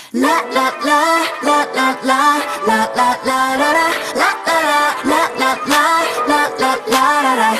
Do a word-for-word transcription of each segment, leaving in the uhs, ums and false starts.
La la la la la la la la la la la la la la la la la la la.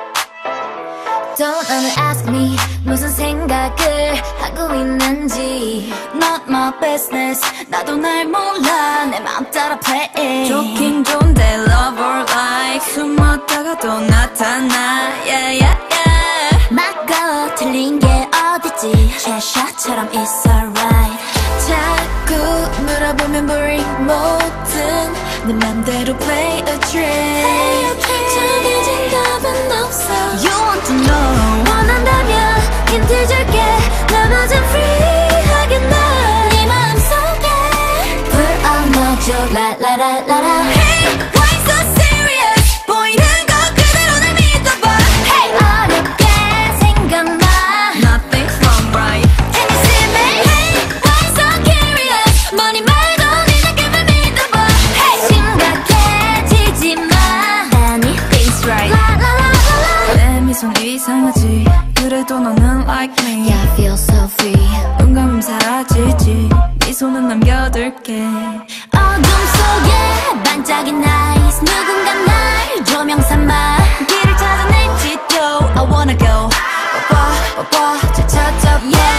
Don't ever ask me 무슨 생각을 하고 있는지. Not my business. 나도 날 몰라. 내 맘 따라 play it. 좋긴 좋은데 love or like 숨었다가 또 나타나. Yeah yeah yeah. 맞고 틀린 게 어딨지. CHESHIRE처럼 it's alright. 자꾸 물어보면 boring 뭐든 내 맘대로 play a trick. 정해진 답은 없어. You want to know. 원한다면 힌트 줄게. 나머진 free 하겠나. 네 마음속에 불 안 넣어줘. La la la la la. Hey, why so serious? 보이는 거 그대로 날 믿어봐. Hey, 어렵게 생각나. Nothing's wrong, right? Can you see me? Hey, why so curious? 머리 말고 네 느낌을 믿어봐. Hey, 심각해지지 마. Anything's right. La la la la la. 내 미소는 이상하지. 그래도 너는 like me. Yeah, I feel so free. 눈 감으면 사라지지. 미소는 남겨둘게. 어둠 속에 반짝인 eyes. 누군가 날 조명 삼아 길을 찾아낼지도 I wanna go. 봐, 봐, 봐, 저 찾아. Yeah.